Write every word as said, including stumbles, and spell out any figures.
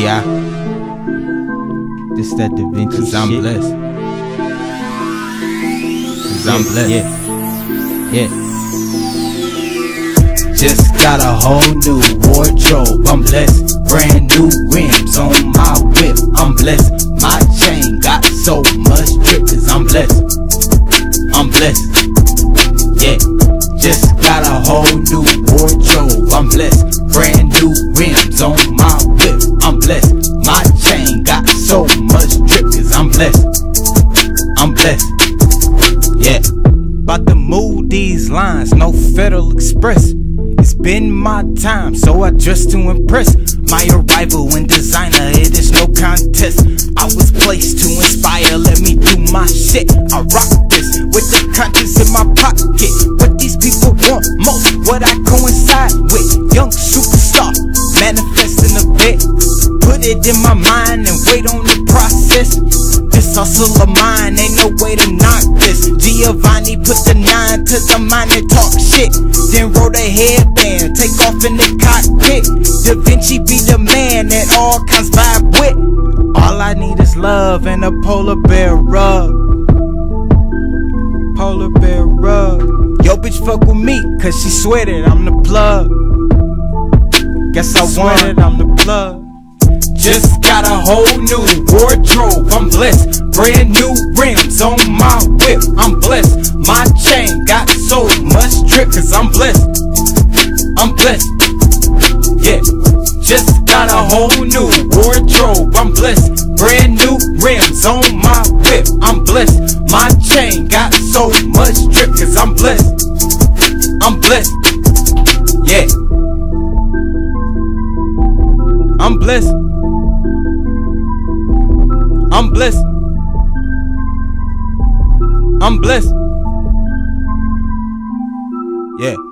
Yeah. This that Divinci Cause I'm shit. blessed. Cause I'm Yeah, blessed. Yeah. Yeah. Just got a whole new wardrobe, I'm blessed. Brand new rims on my whip, I'm blessed. My chain got so much drip, cause I'm blessed. I'm blessed. Yeah. Just got a whole new wardrobe, I'm blessed. Brand new rims on my whip, I'm blessed. My chain got so much drip, cause I'm blessed. I'm blessed. Yeah. About to move these lines, no Federal Express. It's been my time, so I dress to impress. My arrival in designer, it is no contest. I was placed to inspire, let me do my shit. I rock this with the conscience in my pocket. What these people want most, what I coincide with. Young superstar, manifesting a bit. Put it in my mind and wait on the process. This hustle of mine, ain't no way to knock this. Giovanni put the nine to the mind and talk shit. Then roll the headband, take off in the cockpit. Divinci be the man that all kinds vibe with. All I need is love and a polar bear rug. Polar bear rug. Yo bitch fuck with me, cause she swear that I'm the plug. Guess I want it, I'm the plug. Just got a whole new wardrobe, I'm blessed. Brand new rims on my whip, I'm blessed. My chain got so much drip, cause I'm blessed. I'm blessed. Yeah. Just got a whole new wardrobe, I'm blessed. Brand new rims on my whip, I'm blessed. My chain got so much drip, cause I'm blessed. I'm blessed. Yeah. I'm blessed. I'm blessed. I'm blessed. Yeah.